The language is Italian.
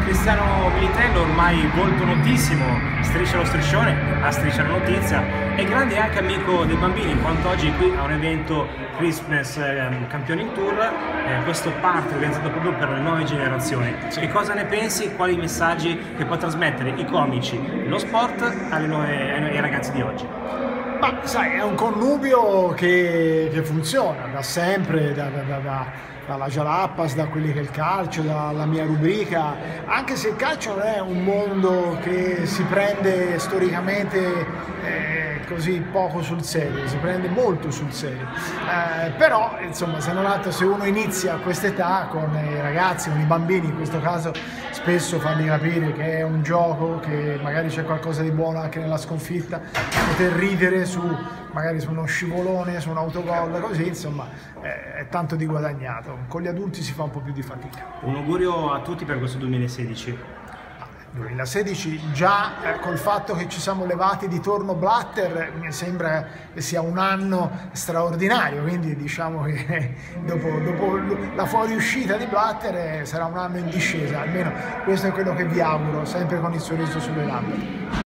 Cristiano Militello, ormai volto notissimo, Striscia lo Striscione, a Striscia la Notizia, è grande anche amico dei bambini, in quanto oggi qui a un evento Christmas Campioni in Tour, questo party organizzato proprio per le nuove generazioni. Che cosa ne pensi? Quali messaggi che può trasmettere i comici, lo sport ai ragazzi di oggi? Ma sai, è un connubio che funziona da sempre, dalla Jalapas, da quelli che è il calcio, dalla mia rubrica, anche se il calcio non è un mondo che si prende storicamente così poco sul serio, si prende molto sul serio, però insomma se uno inizia a quest'età con i ragazzi, con i bambini in questo caso, spesso fargli capire che è un gioco, che magari c'è qualcosa di buono anche nella sconfitta, poter ridere magari su uno scivolone, su un autogol, così insomma è tanto di guadagnato. Con gli adulti si fa un po' più di fatica. Un augurio a tutti per questo 2016. 2016 già col fatto che ci siamo levati di torno Blatter mi sembra che sia un anno straordinario, quindi diciamo che dopo la fuoriuscita di Blatter sarà un anno in discesa, almeno questo è quello che vi auguro, sempre con il sorriso sulle labbra.